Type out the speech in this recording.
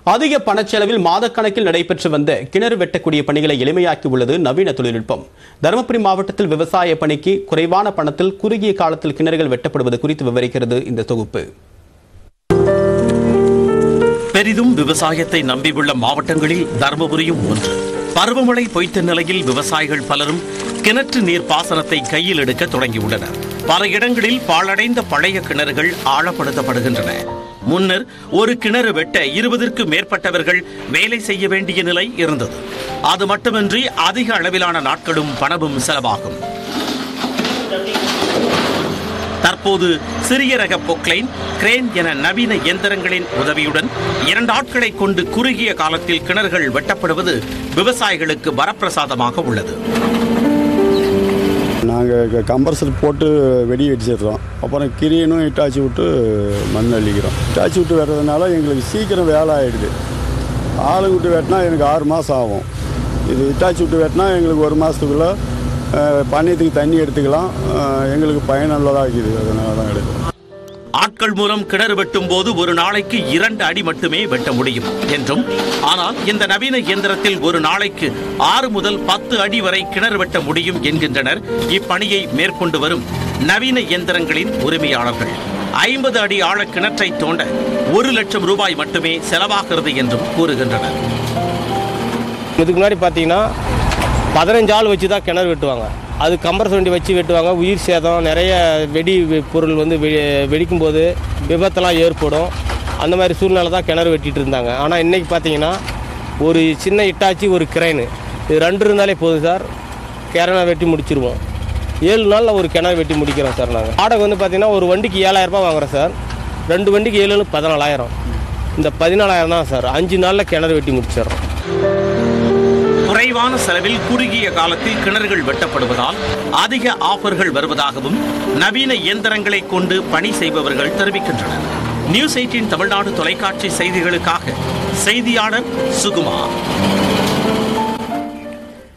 அதிக பணச்செலவில் மாதக்கணக்கில் நடைபெற்று வந்த கிணறு வெட்டக்கூடிய பணிகளை எளிமையாக்கி உள்ளது நவீன தொழில்நுட்பம். தருமபுரி மாவட்டத்தில் விவசாய பணிக்கு குறைவான பணத்தில் குறுகிய காலத்தில் கிணறுகள் வெட்டப்படுவது குறித்து விவரிக்கிறது இந்த தொகுப்பு. பெரிதும் விவசாயத்தை நம்பியுள்ள மாவட்டங்களில் தருமபுரியும் ஒன்று. பருவமழை பொய்த்த நிலையில் விவசாயிகள் பலரும் கிணற்று நீர் பாசனத்தை கையில் எடுக்க தொடங்கியுள்ளனர். பல இடங்களில் பாழடைந்த பழைய கிணறுகள் ஆழப்படுத்தப்படுகின்றன. முன்னர் ஒரு கிணறு வெட்ட 20க்கும் மேற்பட்டவர்கள் வேலை செய்ய வேண்டிய நிலை இருந்தது. அது மட்டுமின்றி அதிக அளவிலான நாட்களும் பணமும் செலவாகும். தற்போது சிறிய ரக பொக்லைன், கிரேன் என நவீன இயந்திரங்களின் உதவியுடன் 2 ஆட்களை கொண்டு குறுகிய காலத்தில் கிணறுகள் வெட்டப்படுவது விவசாயிகளுக்கு வரப்பிரசாதமாக உள்ளது. நாங்கள் கம்பர்சர் போட்டு வெடி வெடிச்சிடுறோம். அப்புறம் கிரியனும் இட்டாச்சி விட்டு மண் அள்ளிக்கிறோம். இட்டாச்சி விட்டு வெட்டுறதுனால எங்களுக்கு சீக்கிரம் வேலை ஆகிடுது. ஆளு விட்டு வெட்டினா எனக்கு 6 மாதம் ஆகும். இது இட்டாச்சி விட்டு வெட்டினா எங்களுக்கு 1 மாதத்துக்குள்ளே பண்ணையத்துக்கு தண்ணி எடுத்துக்கலாம். எங்களுக்கு பயனுள்ளதாக இருக்குது. அதனால தான் எடுக்கிறோம். ஆட்கள் மூலம் கிணறு வெட்டும் போது ஒரு நாளைக்கு 2 அடி மட்டுமே வெட்ட முடியும் என்றும், ஆனால் இந்த நவீன இயந்திரத்தில் ஒரு நாளைக்கு 6 முதல் 10 அடி வரை கிணறு வெட்ட முடியும் என்கின்றனர் இப்பணியை மேற்கொண்டு வரும் நவீன இயந்திரங்களின் உரிமையாளர்கள். 50 அடி ஆழ கிணற்றை தோண்ட 1 லட்சம் ரூபாய் மட்டுமே செலவாகிறது என்றும் கூறுகின்றனர். இதுக்கு முன்னாடி பார்த்தீங்கன்னா 15 ஆள் வச்சு தான் கிணறு வெட்டுவாங்க. அது கம்பரஸ் வண்டி வச்சு வெட்டுவாங்க. உயிர் சேதம், நிறைய வெடி பொருள் வெடிக்கும் போது விபத்தெல்லாம் ஏற்படும். அந்த மாதிரி சூழ்நிலை தான் கிணறு வெட்டிட்டு இருந்தாங்க. ஆனால் இன்றைக்கி பார்த்தீங்கன்னா ஒரு சின்ன இட்டாச்சி, ஒரு கிரைனு, இது 2 இருந்தாலே போதும் சார். கிணறை வெட்டி முடிச்சிருவோம். 7 நாளில் ஒரு கிணறு வெட்டி முடிக்கிறோம் சார். நாங்கள் வாடகை பார்த்தீங்கன்னா ஒரு வண்டிக்கு 7000 ரூபாய் வாங்குகிறோம் சார். 2 வண்டிக்கு 7 14,000. இந்த 14,000 தான் சார். 5 நாளில் கிணறு வெட்டி முடிச்சிடறோம். குறைவான செலவில் குறுகிய காலத்தில் கிணறுகள் வெட்டப்படுவதால் அதிக ஆஃபர்கள் வருவதாகவும் நவீன இயந்திரங்களை கொண்டு பணி செய்பவர்கள் தெரிவிக்கின்றனர். நியூஸ் 18 தமிழ்நாடு தொலைக்காட்சி செய்திகளுக்காக செய்தியாளர் சுகுமார்.